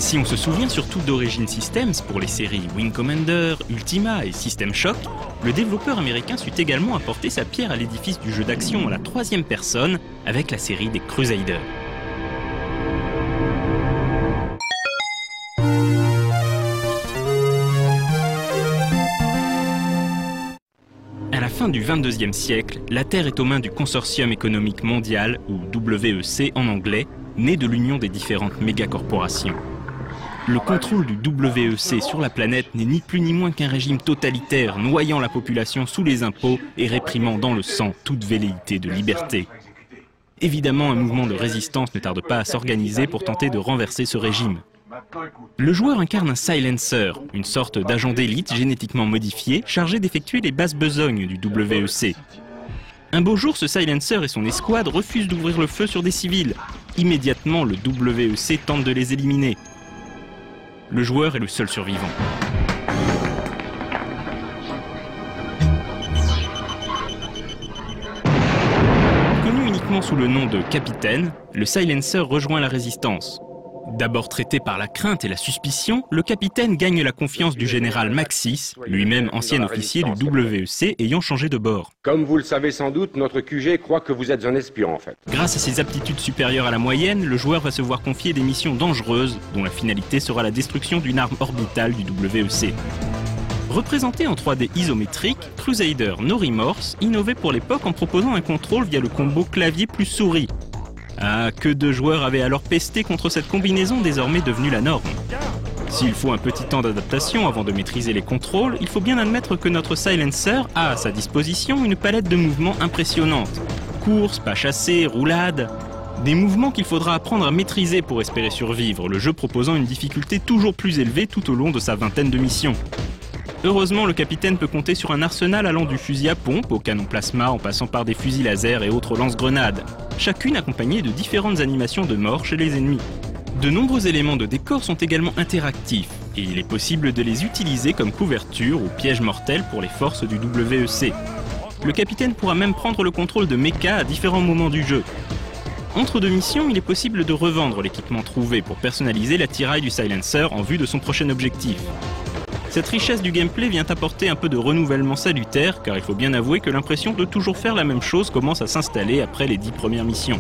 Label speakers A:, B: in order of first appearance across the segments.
A: Si on se souvient surtout d'Origin Systems pour les séries Wing Commander, Ultima et System Shock, le développeur américain sut également apporter sa pierre à l'édifice du jeu d'action à la troisième personne avec la série des Crusaders. À la fin du XXIe siècle, la Terre est aux mains du Consortium économique mondial, ou WEC en anglais, né de l'union des différentes mégacorporations. Le contrôle du WEC sur la planète n'est ni plus ni moins qu'un régime totalitaire noyant la population sous les impôts et réprimant dans le sang toute velléité de liberté. Évidemment, un mouvement de résistance ne tarde pas à s'organiser pour tenter de renverser ce régime. Le joueur incarne un silencer, une sorte d'agent d'élite génétiquement modifié chargé d'effectuer les basses besognes du WEC. Un beau jour, ce silencer et son escouade refusent d'ouvrir le feu sur des civils. Immédiatement, le WEC tente de les éliminer. Le joueur est le seul survivant. Connu uniquement sous le nom de Capitaine, le Silencer rejoint la Résistance. D'abord traité par la crainte et la suspicion, le capitaine gagne la confiance du général Maxis, lui-même ancien officier du WEC ayant changé de bord.
B: Comme vous le savez sans doute, notre QG croit que vous êtes un espion en fait.
A: Grâce à ses aptitudes supérieures à la moyenne, le joueur va se voir confier des missions dangereuses, dont la finalité sera la destruction d'une arme orbitale du WEC. Représenté en 3D isométrique, Crusader No Remorse innovait pour l'époque en proposant un contrôle via le combo clavier plus souris. Ah, que de joueurs avaient alors pesté contre cette combinaison désormais devenue la norme. S'il faut un petit temps d'adaptation avant de maîtriser les contrôles, il faut bien admettre que notre Silencer a à sa disposition une palette de mouvements impressionnante. Course, pas chassé, roulade... Des mouvements qu'il faudra apprendre à maîtriser pour espérer survivre, le jeu proposant une difficulté toujours plus élevée tout au long de sa vingtaine de missions. Heureusement, le capitaine peut compter sur un arsenal allant du fusil à pompe au canon plasma en passant par des fusils laser et autres lance-grenades, chacune accompagnée de différentes animations de mort chez les ennemis. De nombreux éléments de décor sont également interactifs, et il est possible de les utiliser comme couverture ou piège mortel pour les forces du WEC. Le capitaine pourra même prendre le contrôle de mecha à différents moments du jeu. Entre deux missions, il est possible de revendre l'équipement trouvé pour personnaliser l'attirail du Silencer en vue de son prochain objectif. Cette richesse du gameplay vient apporter un peu de renouvellement salutaire, car il faut bien avouer que l'impression de toujours faire la même chose commence à s'installer après les 10 premières missions.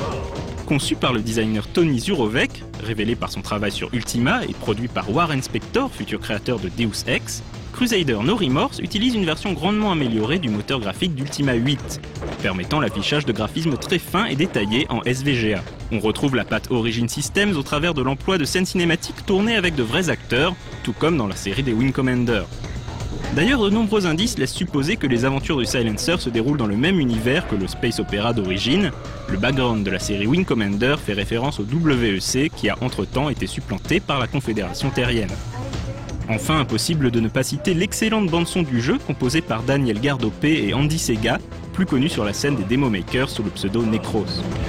A: Conçu par le designer Tony Zurovec, révélé par son travail sur Ultima et produit par Warren Spector, futur créateur de Deus Ex, Crusader No Remorse utilise une version grandement améliorée du moteur graphique d'Ultima 8, permettant l'affichage de graphismes très fins et détaillés en SVGA. On retrouve la patte Origin Systems au travers de l'emploi de scènes cinématiques tournées avec de vrais acteurs, tout comme dans la série des Wing Commander. D'ailleurs, de nombreux indices laissent supposer que les aventures du Silencer se déroulent dans le même univers que le space opéra d'origine. Le background de la série Wing Commander fait référence au WEC qui a entre-temps été supplanté par la Confédération terrienne. Enfin, impossible de ne pas citer l'excellente bande-son du jeu composée par Daniel Gardopé et Andy Sega, plus connus sur la scène des Demo Makers sous le pseudo Necros.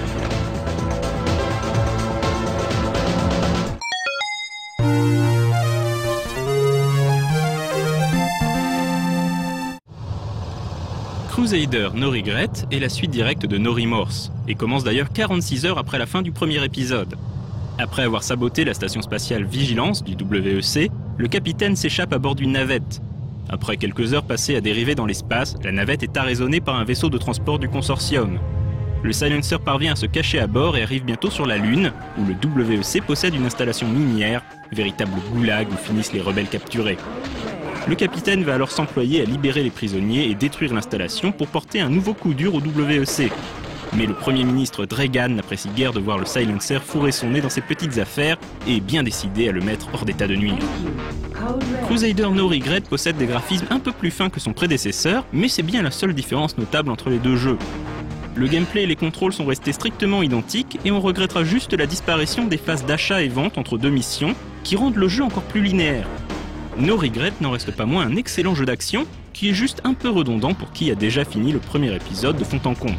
A: Crusader No Regret est la suite directe de No Remorse, et commence d'ailleurs 46 heures après la fin du premier épisode. Après avoir saboté la station spatiale Vigilance du WEC, le capitaine s'échappe à bord d'une navette. Après quelques heures passées à dériver dans l'espace, la navette est arraisonnée par un vaisseau de transport du consortium. Le Silencer parvient à se cacher à bord et arrive bientôt sur la Lune, où le WEC possède une installation minière, véritable goulag où finissent les rebelles capturés. Le capitaine va alors s'employer à libérer les prisonniers et détruire l'installation pour porter un nouveau coup dur au WEC. Mais le Premier ministre Dregan n'apprécie guère de voir le Silencer fourrer son nez dans ses petites affaires et est bien décidé à le mettre hors d'état de nuire. Crusader No Regret possède des graphismes un peu plus fins que son prédécesseur, mais c'est bien la seule différence notable entre les deux jeux. Le gameplay et les contrôles sont restés strictement identiques et on regrettera juste la disparition des phases d'achat et vente entre deux missions qui rendent le jeu encore plus linéaire. No Regret n'en reste pas moins un excellent jeu d'action qui est juste un peu redondant pour qui a déjà fini le premier épisode de fond en comble.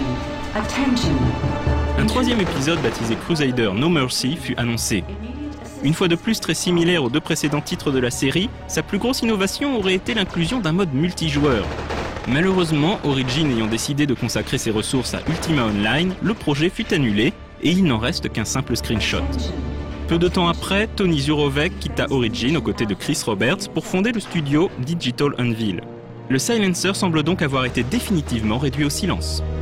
A: Un troisième épisode baptisé Crusader No Mercy fut annoncé. Une fois de plus très similaire aux deux précédents titres de la série, sa plus grosse innovation aurait été l'inclusion d'un mode multijoueur. Malheureusement, Origin ayant décidé de consacrer ses ressources à Ultima Online, le projet fut annulé et il n'en reste qu'un simple screenshot. Peu de temps après, Tony Zurovec quitta Origin aux côtés de Chris Roberts pour fonder le studio Digital Anvil. Le Silencer semble donc avoir été définitivement réduit au silence.